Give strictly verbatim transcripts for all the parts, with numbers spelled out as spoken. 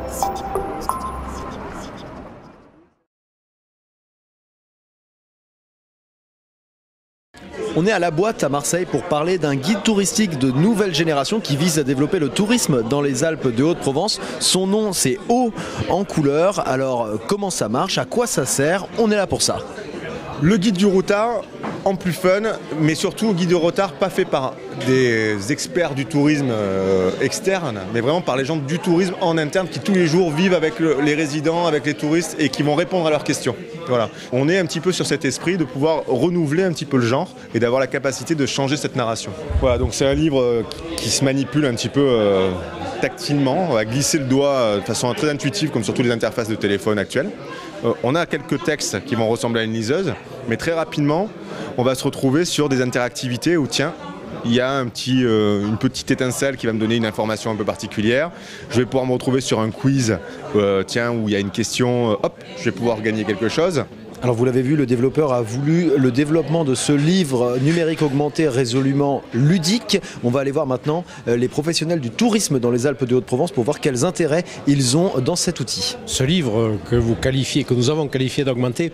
On est à la Boîte à Marseille pour parler d'un guide touristique de nouvelle génération qui vise à développer le tourisme dans les Alpes de Haute-Provence. Son nom, c'est Haut en couleur. Alors comment ça marche? À quoi ça sert? On est là pour ça. Le guide du routard en plus fun, mais surtout guide du routard pas fait par des experts du tourisme euh, externe, mais vraiment par les gens du tourisme en interne qui tous les jours vivent avec le, les résidents, avec les touristes et qui vont répondre à leurs questions. Voilà. On est un petit peu sur cet esprit de pouvoir renouveler un petit peu le genre et d'avoir la capacité de changer cette narration. Voilà, donc c'est un livre euh, qui se manipule un petit peu euh, tactilement, on va glisser le doigt euh, de façon très intuitive comme sur toutes les interfaces de téléphone actuelles. Euh, on a quelques textes qui vont ressembler à une liseuse, mais très rapidement, on va se retrouver sur des interactivités où, tiens, il y a un petit, euh, une petite étincelle qui va me donner une information un peu particulière. Je vais pouvoir me retrouver sur un quiz, euh, tiens, où il y a une question, euh, hop, je vais pouvoir gagner quelque chose. Alors vous l'avez vu, le développeur a voulu le développement de ce livre numérique augmenté résolument ludique. On va aller voir maintenant les professionnels du tourisme dans les Alpes de Haute-Provence pour voir quels intérêts ils ont dans cet outil. Ce livre que vous qualifiez, que nous avons qualifié d'augmenté,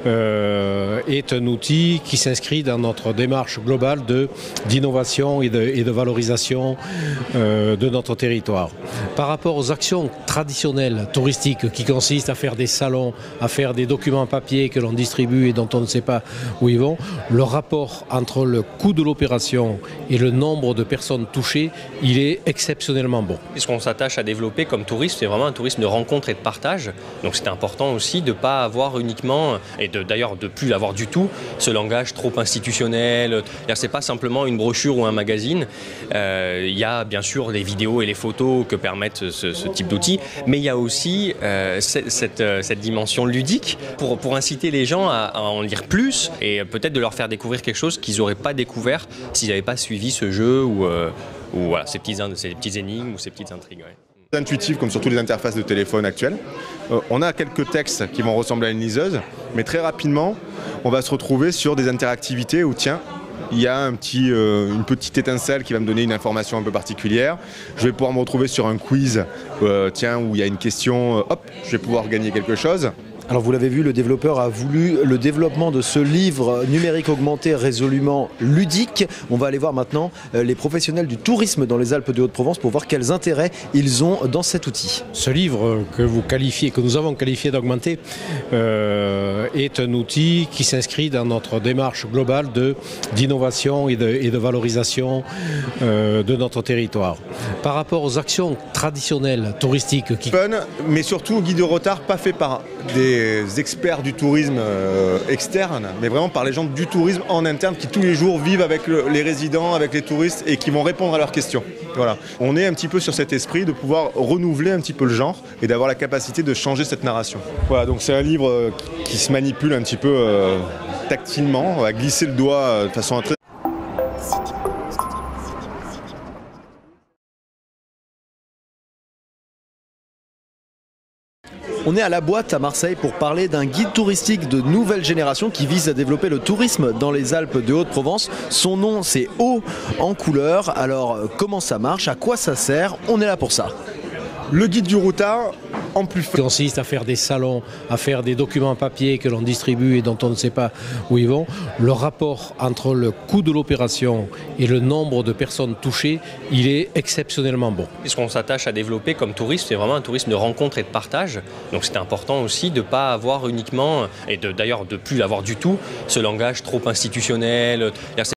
euh, est un outil qui s'inscrit dans notre démarche globale de, d'innovation et de, et de valorisation euh, de notre territoire. Par rapport aux actions traditionnelles touristiques qui consistent à faire des salons, à faire des documents papier que l'on distribue et dont on ne sait pas où ils vont, le rapport entre le coût de l'opération et le nombre de personnes touchées, il est exceptionnellement bon. Ce qu'on s'attache à développer comme tourisme, c'est vraiment un tourisme de rencontre et de partage. Donc c'est important aussi de ne pas avoir uniquement, et de, d'ailleurs de ne plus avoir du tout, ce langage trop institutionnel. Ce n'est pas simplement une brochure ou un magazine. Euh, il y a bien sûr les vidéos et les photos que permettent ce, ce type d'outils, mais il y a aussi euh, cette, cette, cette dimension ludique pour, pour inciter les gens à, à en lire plus et peut-être de leur faire découvrir quelque chose qu'ils n'auraient pas découvert s'ils n'avaient pas suivi ce jeu ou, euh, ou voilà, ces, petits, ces petites énigmes ou ces petites intrigues. Ouais. Intuitive comme sur toutes les interfaces de téléphone actuelles. Euh, on a quelques textes qui vont ressembler à une liseuse, mais très rapidement, on va se retrouver sur des interactivités où, tiens, il y a un petit, euh, une petite étincelle qui va me donner une information un peu particulière. Je vais pouvoir me retrouver sur un quiz, euh, tiens, où il y a une question, euh, hop, je vais pouvoir gagner quelque chose. Alors vous l'avez vu, le développeur a voulu le développement de ce livre numérique augmenté résolument ludique. On va aller voir maintenant les professionnels du tourisme dans les Alpes de Haute-Provence pour voir quels intérêts ils ont dans cet outil. Ce livre que vous qualifiez, que nous avons qualifié d'augmenté, euh, est un outil qui s'inscrit dans notre démarche globale de, d'innovation et de, et de valorisation euh, de notre territoire. Par rapport aux actions traditionnelles touristiques qui... Fun, mais surtout guide du routard pas fait par des experts du tourisme euh, externe, mais vraiment par les gens du tourisme en interne qui tous les jours vivent avec le, les résidents, avec les touristes et qui vont répondre à leurs questions. Voilà. On est un petit peu sur cet esprit de pouvoir renouveler un petit peu le genre et d'avoir la capacité de changer cette narration. Voilà, donc c'est un livre euh, qui se manipule un petit peu euh, tactilement, on va glisser le doigt euh, de façon très On est à la Boîte à Marseille pour parler d'un guide touristique de nouvelle génération qui vise à développer le tourisme dans les Alpes de Haute-Provence. Son nom, c'est Haut en couleur. Alors comment ça marche? À quoi ça sert? On est là pour ça. Le guide du routard en plus fun. Qui consiste à faire des salons, à faire des documents papier que l'on distribue et dont on ne sait pas où ils vont. Le rapport entre le coût de l'opération et le nombre de personnes touchées, il est exceptionnellement bon. Ce qu'on s'attache à développer comme tourisme, c'est vraiment un tourisme de rencontre et de partage. Donc c'est important aussi de ne pas avoir uniquement, et de, d'ailleurs de ne plus avoir du tout, ce langage trop institutionnel.